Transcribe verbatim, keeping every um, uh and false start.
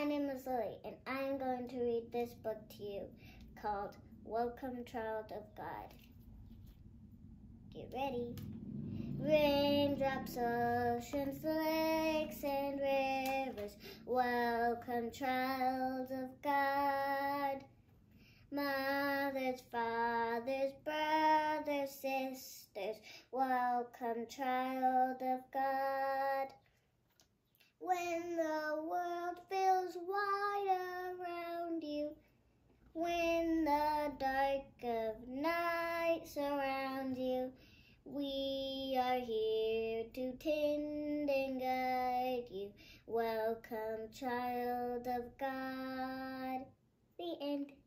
name is Lily, and I am going to read this book to you called Welcome, Child of God. Get ready. Raindrops, oceans, lakes, and rivers, welcome, child of God. Mothers, fathers, brothers, sisters, welcome, child of God. When the world feels wide around you, when the dark of night surrounds you, we are here to tend and guide you. Welcome, child of God. The end.